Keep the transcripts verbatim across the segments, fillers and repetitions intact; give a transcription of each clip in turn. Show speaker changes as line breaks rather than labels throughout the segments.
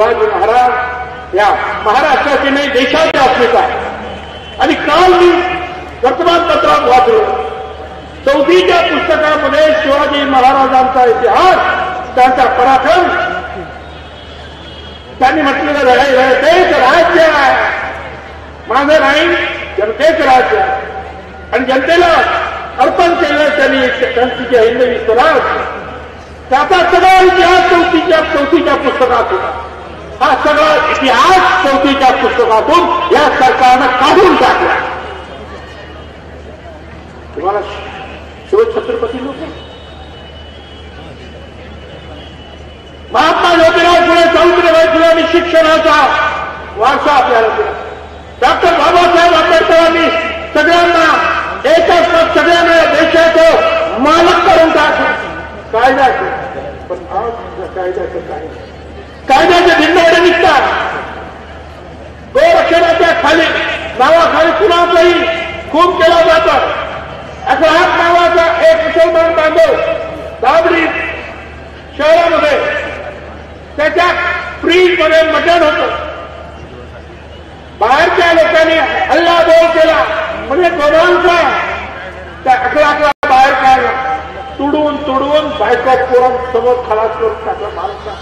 शिवाजी महाराज या महाराष्ट्राची नाही देशाची अस्मिता आहे। आणि काल मी वर्तमानपत्रात वाचलं, चौथीच्या पुस्तकामध्ये शिवाजी महाराजांचा इतिहास, त्यांचा पराक्रम त्यांनी म्हटलेलं तेच राज्य आहे, माझं नाही जनतेच राज्य आहे। आणि जनतेला अर्पण केलं त्यांनी त्यांची जे हिंदवी स्वराज, त्याचा सगळा इतिहास चौथीच्या चौथीच्या पुस्तकात होता। हा सगळा इतिहास चौथीच्या पुस्तकातून या सरकारनं काढून टाकला। तुम्हाला शिवछत्रपती लोक, महात्मा ज्योतिराव फुले, सावित्रीबाई फुलेंनी शिक्षणाचा वारसा आपल्याला दिला। डॉक्टर बाबासाहेब आंबेडकरांनी सगळ्यांना एकच पद, सगळ्यांना देशाचं मालक करून टाकलं, कायदा केला। पण आज कायद्याचं काय, कायद्याचे भिंडवडे निघतात। गोरक्षणाच्या खाली नावाखाली कुणाचाही खून केला जातो। अकरात नावाचा एक मुसलमान बांधव दाबडी शहरामध्ये, त्याच्या फ्रीजमध्ये मटण होतं, बाहेरच्या लोकांनी हल्ला बोल केला, म्हणजे गोमांसा त्या अकराला बाहेर काढला, तुडवून तुडवून बायका पोरं समोर खलास करून टाकला माणसा।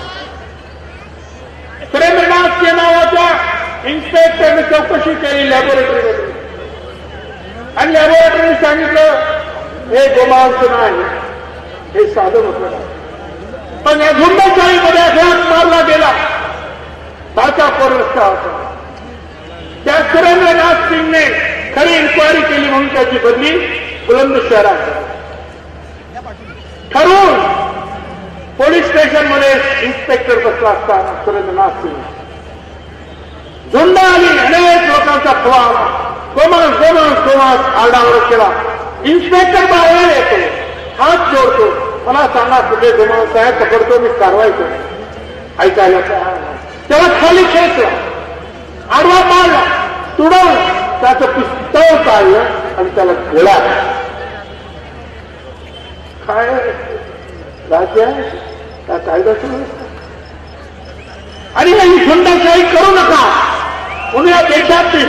सुरेंद्रनाथ के नावाच्या इन्स्पेक्टरने चौकशी केली लॅबोरेटरीमध्ये, आणि लॅबोरेटरीने सांगितलं हे गोमांस नाही, हे साधं होतं। पण या झुंडशाहीमध्ये अघात मारला गेला, ताचा पोर रस्ता होता। त्या सुरेंद्रनाथ सिंगने खरी इन्क्वायरी केली म्हणून त्याची बदली बुलंदशहरात ठरवून पोलीस स्टेशनमध्ये इन्स्पेक्टर बसला असताना सुरेंद्रनाथ सिंग, झुंड आली, अनेक लोकांचा खवा आला, गोमांस गोमांस गोमांस आरडाओरड केला। इन्स्पेक्टर बाहेर येतो, हात जोडतो, मला सांगा कुठे गोमांस आहे, पकडतो मी कारवाई करतो। ऐकायला त्याला खाली खेचला, आडवा मारला, तुडवून त्याचं पिस्तळ काढलं आणि त्याला गोळा। काय राज्य आहे का कायदा सुव्यवस्था? आणि ही झुंडशाही करू नका म्हणून या देशातील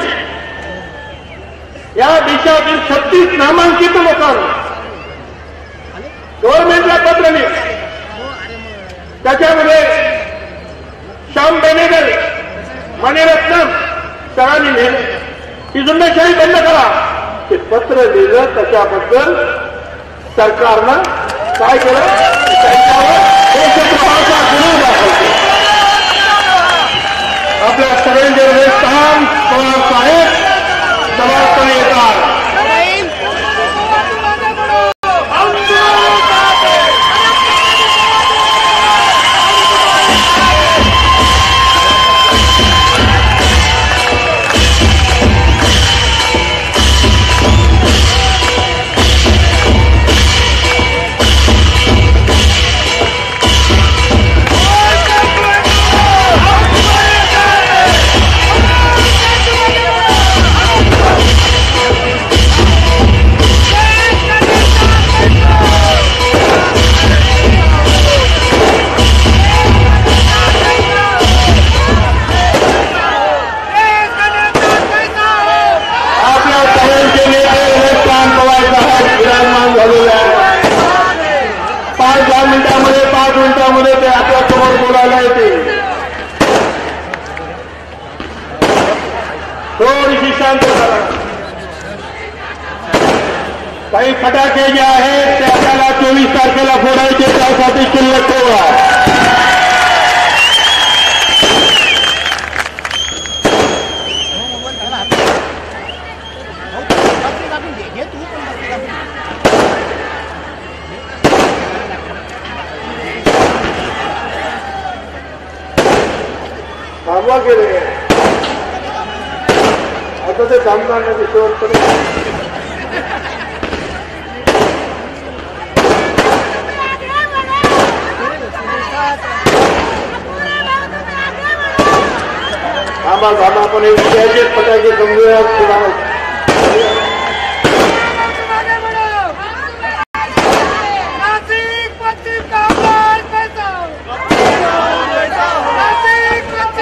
या देशातील छत्तीस नामांकित लोकांना गव्हर्नमेंटला पत्र लिहिलं, त्याच्यामध्ये श्याम बेनेगल, मणिरत्नम सरांनी लिहिलं ही झुंडशाही बंद करा। ते पत्र लिहिलं, त्याच्याबद्दल सरकारनं काय केलं, त्यांच्यावर देशद्रोहाचा गुन्हा दाखल केला। आपल्या सगळ्यांचे काम पवार साहेब जबाबदारी येतात। काही फटाके जे आहेत ते आपल्याला चोवीस तारखेला फोडायचे, त्यासाठी शिल्लक ठेवा। थांबवा गेले आता ते थांबणार नाही, शेवटपर्यंत आम्हाला आपण विषयाचे फटाके समजूया।
नाशिक पश्चिम कामगार पैसा, नाशिक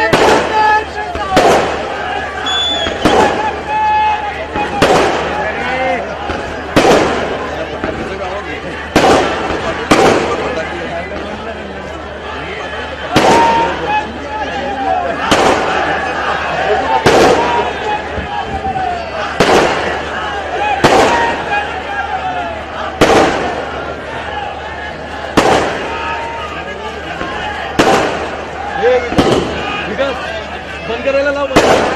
बंद करायला लाव.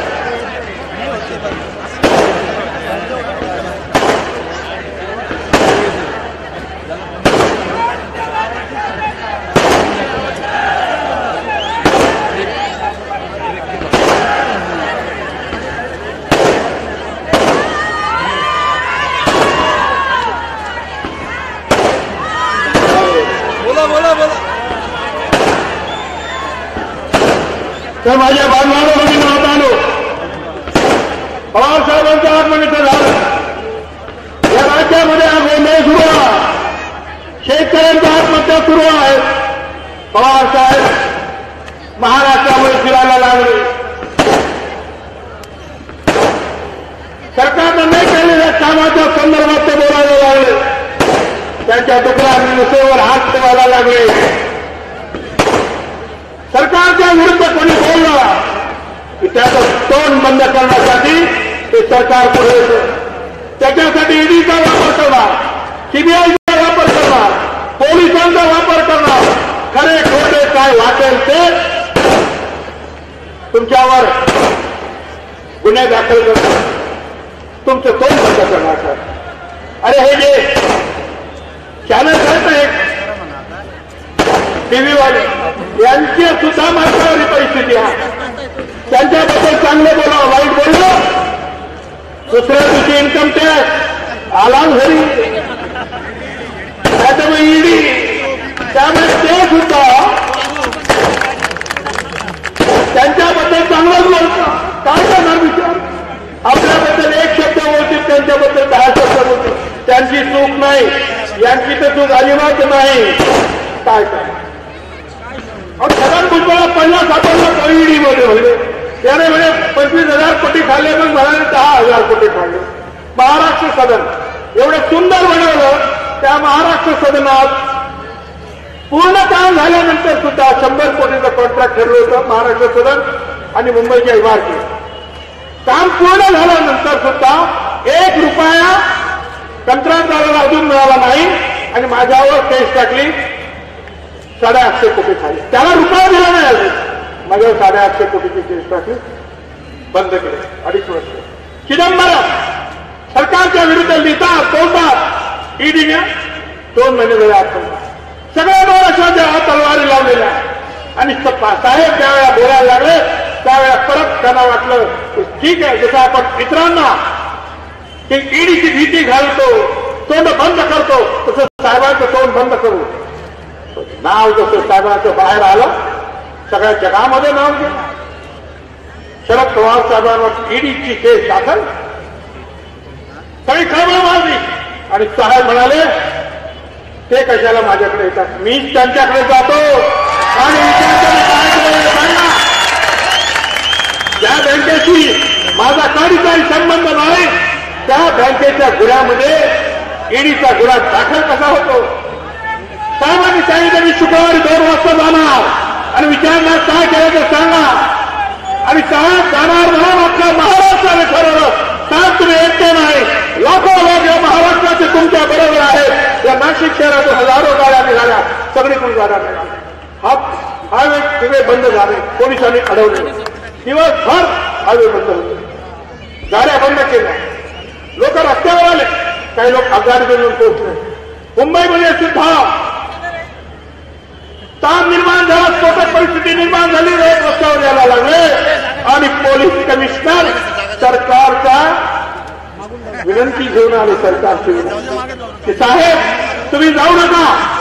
बोला बोला बोला.
तर माझ्या बांधवांनो भगिनी मातांनो, पवार साहेबांचं आत्मनिर्भर झालं. या राज्यामध्ये हा गोंधळ सुरू आहे. शेतकऱ्यांच्या आत्महत्या सुरू आहे. पवार साहेब महाराष्ट्रामध्ये फिरायला लागले. सरकारनं नाही केलेल्या कामाच्या संदर्भात ते बोलायला लागले. त्यांच्या दुकानावर हात ठेवायला लागले. सरकारच्या विरुद्ध कोणी बोललं की त्याचं तोंड बंद करण्यासाठी ते सरकार पुढे येतं. त्याच्यासाठी ईडीचा वापर करणार, सीबीआयचा वापर करणार, पोलिसांचा वापर करणार. खरे खोटे काय वाटेल ते तुमच्यावर गुन्हे दाखल करणार, तुमचं तोंड बंद करणार. अरे हे जे चॅनल आहेत ना एक टीव्हीवाले, यांची सुद्धा माणसावरी परिस्थिती आहे. त्यांच्याबद्दल चांगलं बोला, वाईट बोललं, दुसऱ्या दिवशी इन्कम टॅक्स आला घरी, त्याच्यामुळे ईडी. त्यामुळे ते सुद्धा त्यांच्याबद्दल चांगलंच बोलतं. काय करणार विचार? आपल्याबद्दल एक शब्द बोलतील, त्यांच्याबद्दल दहा शब्द बोलतील. त्यांची चूक नाही, यांची तर चूक अजिबात नाही. काय काय छगन भुजबळला पन्नास सापडला ईडीमध्ये भरले. त्याने म्हणजे पंचवीस हजार कोटी खाल्ले, मग म्हणाले दहा हजार कोटी खाल्ले. महाराष्ट्र सदन एवढं सुंदर बनवलं. त्या महाराष्ट्र सदनात पूर्ण काम झाल्यानंतर सुद्धा शंभर कोटीचं कॉन्ट्रॅक्ट ठरलं होतं. महाराष्ट्र सदन आणि मुंबईच्या इमारती काम पूर्ण झाल्यानंतर सुद्धा एक रुपया कंत्राटदाराला अजून मिळाला नाही. आणि माझ्यावर केस टाकली, साडेआठशे कोटी खाली. त्याला रुपया दिला नाही अजून. माझ्यावर साडेआठशे कोटीची केस टाकली, बंद केले. अडीच वर्ष. चिदंबरम सरकारच्या विरुद्ध लिहितात, बोलतात. ईडीने दोन महिने झाले आपण सगळ्या महाराष्ट्राच्या तलवारी लावलेल्या. आणि साहेब ज्यावेळेला बोलायला लागले त्यावेळेला परत त्यांना वाटलं ठीक आहे, जसं आपण इतरांना की ईडीची भीती घालतो, तोंड बंद करतो, तसं साहेबांचं तोंड बंद करू. नाव जसं साहेबांचं बाहेर आलं, सगळ्या जगामध्ये नाव गेलं. शरद पवार साहेबांवर ईडीची केस दाखल, सगळी खळबळ मारली. आणि साहेब म्हणाले ते कशाला माझ्याकडे येतात, मीच त्यांच्याकडे जातो आणि सांगा ज्या बँकेशी माझा काहीचाही संबंध नाही त्या बँकेच्या गुन्ह्यामध्ये ईडीचा गुन्हा दाखल कसा होतो. साहेबांनी सांगितलं मी शुक्रवारी दोन वाजता जाणार आणि विचारणार काय केलं ते सांगा. आणि साहेब जाणार म्हणून आपल्या महाराष्ट्राने ठरवलं. साहेब तुम्ही एकटे नाही, लाखो लोक या महाराष्ट्राचे तुमच्या बरोबर आहेत. या नाशिक शहरातून हजारो गाड्या निघाल्या, सगळीकडून गाड्या निघाल्या. हा हायवे सगळे बंद झाले, पोलिसांनी अडवले. दिवसभर हायवे बंद होते, गाड्या बंद केल्या, लोक रस्त्यावर आले, काही लोक आजारी घेऊन पोहोचले. मुंबईमध्ये सुद्धा ताण निर्माण झाला, स्फोटक परिस्थिती निर्माण झाली, लोक रस्त्यावर यायला लागले. आणि पोलीस कमिशनर सरकारचा विनंती घेऊन आले, सरकारची विनंती की साहेब तुम्ही जाऊ नका,